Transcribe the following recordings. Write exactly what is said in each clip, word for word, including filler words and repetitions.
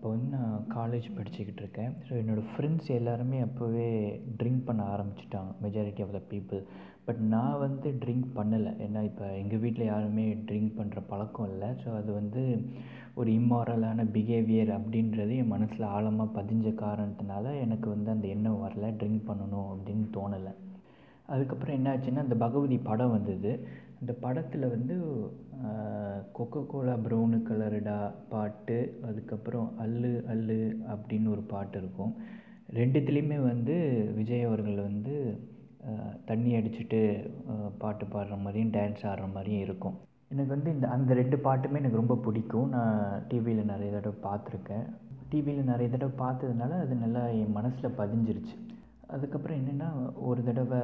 இப்போ வந்து நான் காலேஜ் படிச்சுக்கிட்டு இருக்கேன். ஸோ என்னோடய ஃப்ரெண்ட்ஸ் எல்லாருமே அப்போவே ட்ரிங்க் பண்ண ஆரம்பிச்சுட்டாங்க, majority of the people. But நான் வந்து ட்ரிங்க் பண்ணலை. ஏன்னா இப்போ எங்கள் வீட்டில் யாருமே ட்ரிங்க் பண்ணுற பழக்கம் இல்லை. ஸோ அது வந்து ஒரு இம்மாரலான பிஹேவியர் அப்படின்றது என் மனசில் ஆழமாக பதிஞ்ச காரணத்தினால எனக்கு வந்து அந்த எண்ணம் வரல, ட்ரிங்க் பண்ணணும் அப்படின்னு தோணலை. அதுக்கப்புறம் என்ன ஆச்சுன்னா, அந்த பகவதி படம் வந்தது. அந்த படத்தில் வந்து கொக்கோ கோலா ப்ரௌனு கலருடா பாட்டு, அதுக்கப்புறம் அல்லு அல்லு அப்படின்னு ஒரு பாட்டு இருக்கும். ரெண்டுத்துலேயுமே வந்து விஜய் அவர்கள் வந்து தண்ணி அடிச்சுட்டு பாட்டு பாடுற மாதிரியும் டான்ஸ் ஆடுற மாதிரியும் இருக்கும். எனக்கு வந்து இந்த அந்த ரெண்டு பாட்டுமே எனக்கு ரொம்ப பிடிக்கும். நான் டிவியில் நிறைய தடவை பார்த்துருக்கேன். டிவியில் நிறைய தடவை பார்த்ததுனால அது நல்லா என் மனசில் பதிஞ்சிருச்சு. அதுக்கப்புறம் என்னென்னா, ஒரு தடவை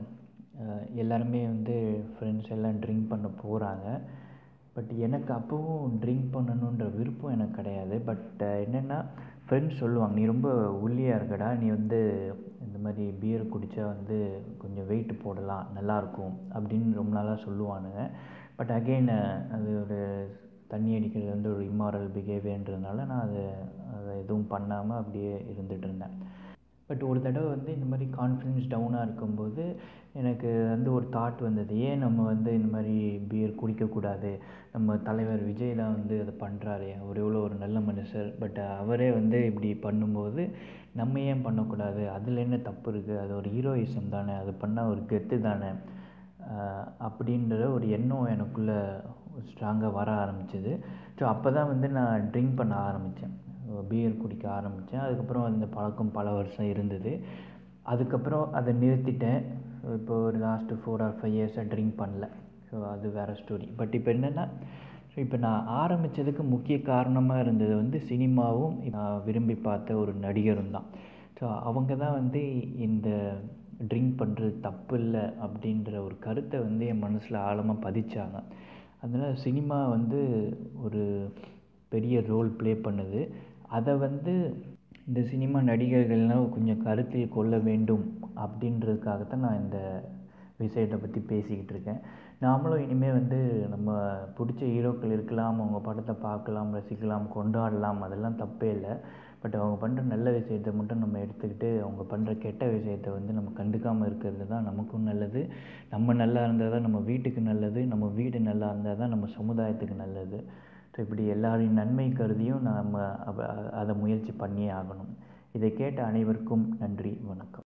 எல்லாருமே வந்து ஃப்ரெண்ட்ஸ் எல்லாம் ட்ரிங்க் பண்ண போகிறாங்க. பட் எனக்கு அப்போவும் ட்ரிங்க் பண்ணணுன்ற விருப்பம் எனக்கு கிடையாது. பட் என்னென்னா, ஃப்ரெண்ட்ஸ் சொல்லுவாங்க, நீ ரொம்ப ஒல்லியாக இருக்கடா, நீ வந்து இந்த மாதிரி பியர் குடித்தா வந்து கொஞ்சம் வெயிட் போடலாம், நல்லாயிருக்கும் அப்படின்னு ரொம்ப நாளாக சொல்லுவானுங்க. பட் அகெயின் அது ஒரு தண்ணி அடிக்கிறது வந்து ஒரு இம்மாரல் பிஹேவியர்ன்றதுனால நான் அதை அதை எதுவும் பண்ணாமல் அப்படியே இருந்துகிட்டு இருந்தேன். பட் ஒரு தடவை வந்து இந்த மாதிரி கான்ஃபிடென்ஸ் டவுனாக இருக்கும்போது எனக்கு வந்து ஒரு தாட் வந்தது, ஏன் நம்ம வந்து இந்த மாதிரி பியர் குடிக்கக்கூடாது, நம்ம தலைவர் விஜய் தான் வந்து அதை பண்ணுறாரு, அவர் எவ்வளோ ஒரு நல்ல மனுஷர், பட் அவரே வந்து இப்படி பண்ணும்போது நம்ம ஏன் பண்ணக்கூடாது, அதில் என்ன தப்பு இருக்குது, அது ஒரு ஹீரோயிசம் தானே, அது பண்ணால் ஒரு கெத்து தானே அப்படின்ற ஒரு எண்ணம் எனக்குள்ளே ஸ்ட்ராங்காக வர ஆரம்பிச்சிது. ஸோ அப்போ தான் வந்து நான் ட்ரிங்க் பண்ண ஆரம்பித்தேன், பியர் குடிக்க ஆரம்பித்தேன். அதுக்கப்புறம் அந்த பழக்கம் பல வருஷம் இருந்தது. அதுக்கப்புறம் அதை நிறுத்திட்டேன். இப்போ ஒரு லாஸ்ட்டு ஃபோர் ஆர் ஃபைவ் இயர்ஸாக ட்ரிங்க் பண்ணல. ஸோ அது வேறு ஸ்டோரி. பட் இப்போ என்னென்னா, ஸோ இப்போ நான் ஆரம்பித்ததுக்கு முக்கிய காரணமாக இருந்தது வந்து சினிமாவும் நான் விரும்பி பார்த்த ஒரு நடிகரும் தான். ஸோ அவங்க தான் வந்து இந்த ட்ரிங்க் பண்ணுறது தப்பு இல்லை அப்படின்ற ஒரு கருத்தை வந்து என் மனசில் ஆழமாக பதிச்சாங்க. அதனால் சினிமா வந்து ஒரு பெரிய ரோல் ப்ளே பண்ணுது. அதை வந்து இந்த சினிமா நடிகர்கள்லாம் கொஞ்சம் கருத்தில் கொள்ள வேண்டும் அப்படின்றதுக்காகத்தான் நான் இந்த விஷயத்தை பற்றி பேசிக்கிட்டு இருக்கேன். நாமளும் இனிமேல் வந்து நம்ம பிடிச்ச ஹீரோக்கள் இருக்கலாம், அவங்க படத்தை பார்க்கலாம், ரசிக்கலாம், கொண்டாடலாம், அதெல்லாம் தப்பே இல்லை. பட் அவங்க பண்ணுற நல்ல விஷயத்தை மட்டும் நம்ம எடுத்துக்கிட்டு அவங்க பண்ணுற கெட்ட விஷயத்தை வந்து நம்ம கண்டுக்காமல் இருக்கிறது தான் நமக்கும் நல்லது. நம்ம நல்லா இருந்தால் தான் நம்ம வீட்டுக்கு நல்லது, நம்ம வீடு நல்லா இருந்தால் தான் நம்ம சமுதாயத்துக்கு நல்லது. ஸோ இப்படி எல்லாரின் நன்மை கருதியும் நம்ம அதை முயற்சி பண்ணியே ஆகணும். இதை கேட்ட அனைவருக்கும் நன்றி, வணக்கம்.